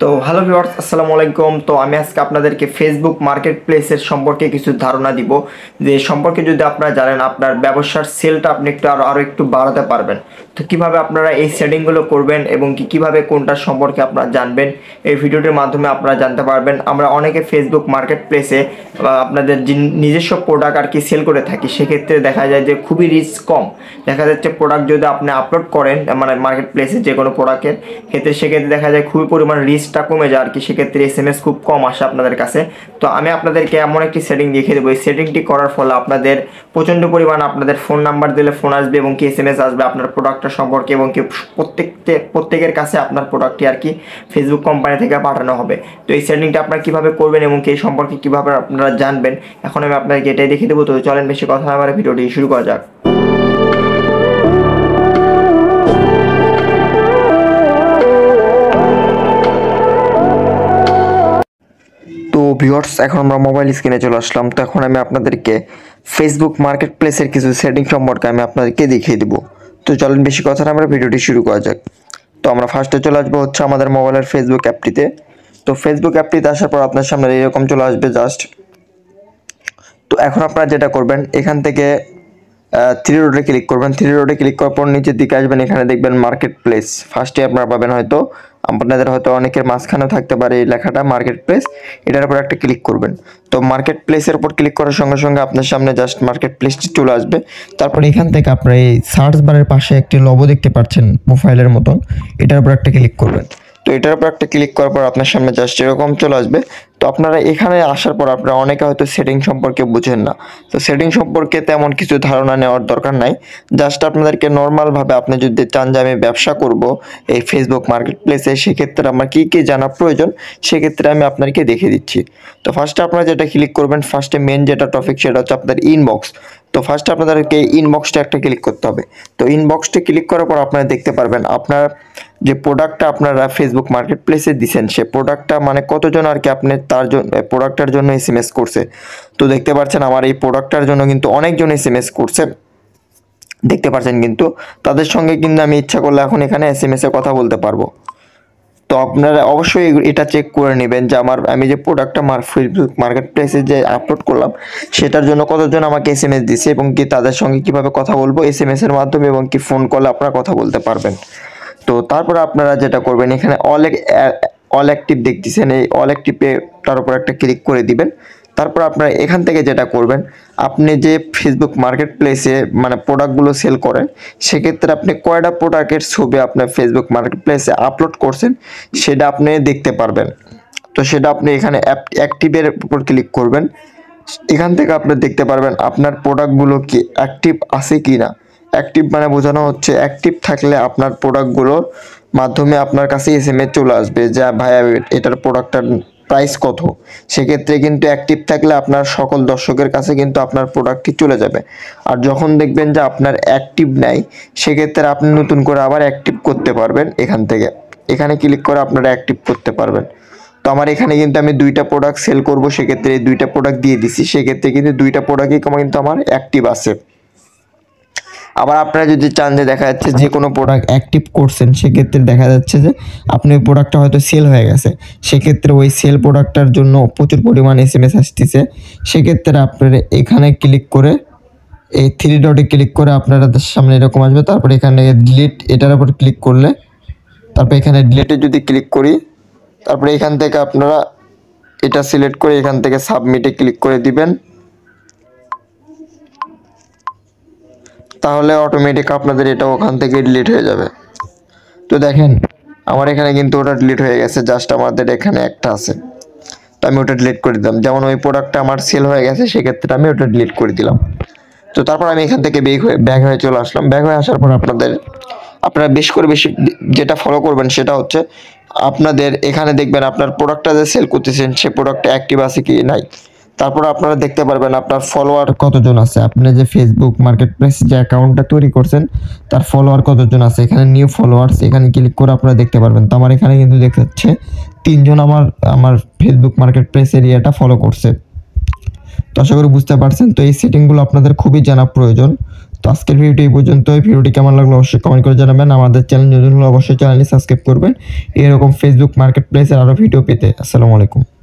তো hello viewers, আসসালামু আলাইকুম। তো আমি আজকে আপনাদেরকে ফেসবুক মার্কেট প্লেসের সম্পর্কে কিছু ধারণা দিব, যে সম্পর্কে যদি আপনারা জানেন আপনার ব্যবসার সেলটা আপনি একটু আরও একটু বাড়াতে পারবেন। তো কিভাবে আপনারা এই সেটিংগুলো করবেন এবং কিভাবে কোনটার সম্পর্কে আপনারা জানবেন, এই ভিডিওটির মাধ্যমে আপনারা জানতে পারবেন। আমরা অনেকে ফেসবুক মার্কেট প্লেসে আপনাদের নিজস্ব প্রোডাক্ট আর কি সেল করে থাকি, সেক্ষেত্রে দেখা যায় যে খুবই রিস্ক কম। দেখা যাচ্ছে প্রোডাক্ট যদি আপনি আপলোড করেন মানে মার্কেট প্লেসে যে কোনো প্রোডাক্টের ক্ষেত্রে, সেক্ষেত্রে দেখা যায় খুবই পরিমাণ রিস্কটা কমে যায় আর কি, সেক্ষেত্রে SMS খুব কম আসে আপনাদের কাছে। তো আমি আপনাদেরকে এমন একটি সেটিং দেখিয়ে দেবো, এই সেটিংটি করার ফলে আপনাদের প্রচণ্ড পরিমাণ আপনাদের ফোন নাম্বার দিলে ফোন আসবে এবং কি SMS আসবে আপনার প্রোডাক্টটা সম্পর্কে, এবং কি প্রত্যেকের কাছে আপনার প্রোডাক্টটি আর কি ফেসবুক কোম্পানি থেকে পাঠানো হবে। তো এই সেটিংটা আপনারা কীভাবে করবেন এবং কি এই সম্পর্কে কীভাবে আপনারা জানবেন, এখন আমি আপনাদেরকে এটাই দেখিয়ে দেবো। তো চলেন বেশি কথা আমার ভিডিওটি শুরু করা যাক। তো ভিউয়ার্স, এখন আমরা মোবাইল স্ক্রিনে চলে আসলাম। তো এখন আমি আপনাদেরকে ফেসবুক মার্কেট প্লেসের কিছু সেটিং সম্পর্কে আমি আপনাদেরকে দেখিয়ে দেবো। তো চলেন বেশি কথা না আমরা ভিডিওটি শুরু করা যাক। তো আমরা ফার্স্টে চলে আসবো হচ্ছে আমাদের মোবাইলের ফেসবুক অ্যাপটিতে। তো ফেসবুক অ্যাপটিতে আসার পর আপনার সামনে এরকম চলে আসবে জাস্ট। তো এখন আপনারা যেটা করবেন, এখান থেকে থ্রি রোডে ক্লিক করবেন। থ্রি রোডে ক্লিক করার পর নিচের দিকে আসবেন, এখানে দেখবেন মার্কেট প্লেস। ফার্স্টে আপনারা পাবেন, হয়তো আপনাদের হয়তো অনেকের মাঝখানেও থাকতে পারে এই লেখাটা মার্কেট প্লেস, এটার উপর একটা ক্লিক করবেন। তো মার্কেট প্লেসের উপর ক্লিক করার সঙ্গে সঙ্গে আপনার সামনে জাস্ট মার্কেট প্লেসটি চলে আসবে। তারপর এখান থেকে আপনারা এই সার্চ বারের পাশে একটি লোগো দেখতে পাচ্ছেন প্রোফাইলের মতন, এটার উপর একটা ক্লিক করবেন। তো এটার উপর একটা ক্লিক করার পর আপনার সামনে জাস্ট এরকম চলে আসবে। তো আপনারা এখানে আসার পর আপনারা অনেকে হয়তো সেটিং সম্পর্কে বুঝেন না। তো সেটিং সম্পর্কে তেমন কিছু ধারণা নেওয়ার দরকার নাই। জাস্ট আপনাদেরকে নর্মালভাবে আপনি যদি চান যে আমি ব্যবসা করব এই ফেসবুক মার্কেট প্লেসে, সেক্ষেত্রে আমার কী কী জানা প্রয়োজন সেক্ষেত্রে আমি আপনাদেরকে দেখিয়ে দিচ্ছি। তো ফার্স্টে আপনারা যেটা ক্লিক করবেন, ফার্স্টে মেন যেটা টপিক সেটা হচ্ছে আপনাদের ইনবক্স। তো ফার্স্টে আপনাদেরকে ইনবক্সটা একটা ক্লিক করতে হবে। তো ইনবক্সটা ক্লিক করার পর আপনারা দেখতে পারবেন আপনার যে প্রোডাক্টটা আপনারা ফেসবুক মার্কেট প্লেসে দিচ্ছেন, সে প্রোডাক্টটা মানে কতজন আর কি আপনি তার জন্য প্রোডাক্টটার জন্য SMS করছে। তো দেখতে পাচ্ছেন আমার এই প্রোডাক্টটার জন্য কিন্তু অনেকজন SMS করছে, দেখতে পাচ্ছেন। কিন্তু তাদের সঙ্গে কিন্তু আমি ইচ্ছা করলে এখন এখানে SMS-এ কথা বলতে পারবো। তো আপনারা অবশ্যই এটা চেক করে নেবেন যে আমি যে প্রোডাক্টটা ফেসবুক মার্কেট প্লেসে যে আপলোড করলাম সেটার জন্য কতজন আমাকে SMS দিচ্ছে, এবং কি তাদের সঙ্গে কিভাবে কথা বলবো SMS-এর মাধ্যমে, এবং কি ফোন কলে আপনারা কথা বলতে পারবেন। তো তারপরে আপনারা যেটা করবেন, এখানে অল অ্যাক্টিভ দেখতেছেন, এই অল অ্যাক্টিভে তার উপর একটা ক্লিক করে দিবেন। তারপর আপনারা এখান থেকে যেটা করবেন, আপনি যে ফেসবুক মার্কেট প্লেসে মানে প্রোডাক্টগুলো সেল করেন, সেক্ষেত্রে আপনি কয়টা প্রোডাক্টের ছবি আপনার ফেসবুক মার্কেট প্লেসে আপলোড করছেন সেটা আপনি দেখতে পারবেন। তো সেটা আপনি এখানে অ্যাক্টিভের উপর ক্লিক করবেন। এখান থেকে আপনি দেখতে পারবেন আপনার প্রোডাক্টগুলো কি অ্যাক্টিভ আছে কি না। অ্যাক্টিভ মানে বোঝানো হচ্ছে অ্যাক্টিভ থাকলে আপনার প্রোডাক্টগুলোর মাধ্যমে আপনার কাছে SMS চলে আসবে যে ভাইয়া এটার প্রোডাক্টটার প্রাইস কত। সেক্ষেত্রে কিন্তু অ্যাক্টিভ থাকলে আপনার সকল দর্শকের কাছে কিন্তু আপনার প্রোডাক্টটি চলে যাবে। আর যখন দেখবেন যে আপনার অ্যাক্টিভ নাই, সেক্ষেত্রে আপনি নতুন করে আবার অ্যাক্টিভ করতে পারবেন। এখানে ক্লিক করে আপনারা অ্যাক্টিভ করতে পারবেন। তো আমার এখানে কিন্তু আমি দুইটা প্রোডাক্ট সেল করব, সেক্ষেত্রে এই দুইটা প্রোডাক্ট দিয়ে দিছি, সেক্ষেত্রে কিন্তু দুইটা প্রোডাক্টই কিন্তু আমার অ্যাক্টিভ আছে। আবার আপনারা যদি চান যে দেখা যাচ্ছে যে কোনো প্রোডাক্ট অ্যাক্টিভ করছেন, সেক্ষেত্রে দেখা যাচ্ছে যে আপনি ওই প্রোডাক্টটা হয়তো সেল হয়ে গেছে, সেক্ষেত্রে ওই সেল প্রোডাক্টটার জন্য প্রচুর পরিমাণ SMS আসতেছে, সেক্ষেত্রে আপনারা এখানে ক্লিক করে এই থ্রি ডটে ক্লিক করে আপনারা সামনে এরকম আসবে। তারপরে এখানে ডিলিট এটার উপর ক্লিক করলে, তারপর এখানে ডিলিটে যদি ক্লিক করি, তারপরে এখান থেকে আপনারা এটা সিলেক্ট করে এখান থেকে সাবমিটে ক্লিক করে দিবেন। তাহলে অটোমেটিক আপনাদের এটা ওখান থেকে ডিলিট হয়ে যাবে। তো দেখেন আমার এখানে কিন্তু ওটা ডিলিট হয়ে গেছে, জাস্ট আমাদের এখানে একটা আছে। তো আমি ওটা ডিলিট করে দিলাম, যেমন ওই প্রোডাক্টটা আমার সেল হয়ে গেছে, সেক্ষেত্রে আমি ওটা ডিলিট করে দিলাম। তো তারপর আমি এখান থেকে ব্যাক হয়ে চলে আসলাম। ব্যাক হয়ে আসার পর আপনারা বেশি যেটা ফলো করবেন সেটা হচ্ছে আপনাদের এখানে দেখবেন আপনার প্রোডাক্টটা যে সেল করতেছেন সে প্রোডাক্টটা অ্যাক্টিভ আছে কি নাই। তারপর আপনারা দেখতে পারবেন আপনার ফলোয়ার কতজন আছে, আপনি যে ফেসবুক মার্কেট প্লেস যে অ্যাকাউন্টটা তৈরি করছেন তার ফলোয়ার কতজন আছে। এখানে নিউ ফলোয়ার্স, এখানে ক্লিক করে আপনারা দেখতে পারবেন। তো আমার এখানে কিন্তু দেখাচ্ছে 3 জন আমার ফেসবুক মার্কেট প্লেস এরিয়াটা ফলো করছে। তো আশা করি বুঝতে পারছেন। তো এই সেটিংগুলো আপনাদের খুবই জানা প্রয়োজন। তো আজকের ভিডিওটি এই পর্যন্তই। ভিডিওটি কেমন লাগলো অবশ্যই কমেন্ট করে জানাবেন। আমাদের চ্যানেল নতুন হলে অবশ্যই চ্যানেলটি সাবস্ক্রাইব করবেন এরকম ফেসবুক মার্কেট প্লেসের আরও ভিডিও পেতে। আসসালামু আলাইকুম।